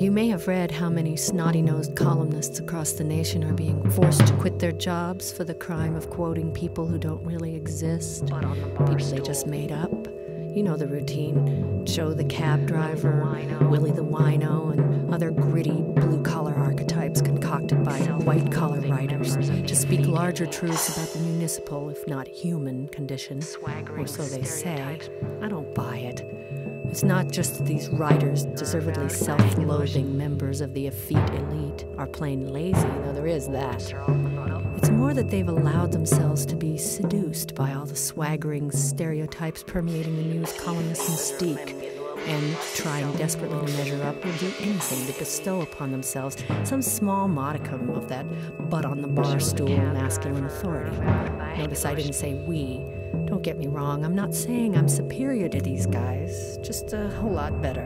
You may have read how many snotty-nosed columnists across the nation are being forced to quit their jobs for the crime of quoting people who don't really exist, people they just made up. You know the routine. Joe the cab driver, Willie the wino, and other gritty blue-collar archetypes concocted by white-collar writers to speak larger truths about the municipal, if not human, condition, or so they say. I don't buy it. It's not just that these writers, deservedly self-loathing members of the effete elite, are plain lazy, though there is that. It's more that they've allowed themselves to be seduced by all the swaggering stereotypes permeating the news columnist mystique, and trying desperately to measure up will do anything to bestow upon themselves some small modicum of that butt-on-the-bar stool masculine authority. Notice I didn't say we. Don't get me wrong, I'm not saying I'm superior to these guys, just a whole lot better.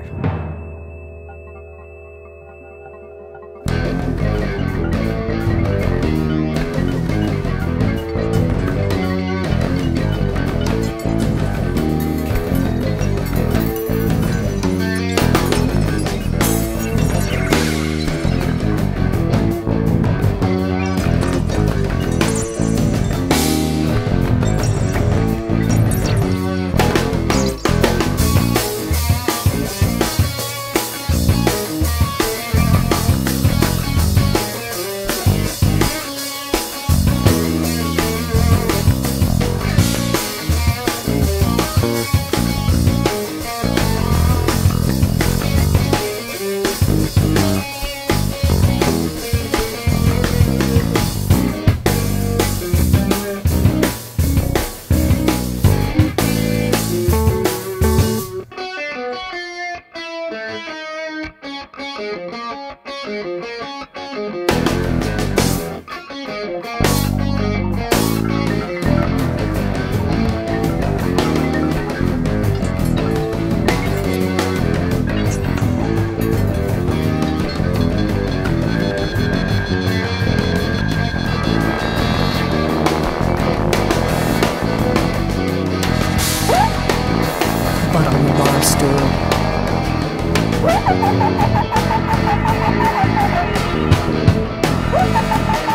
But on the bar stool.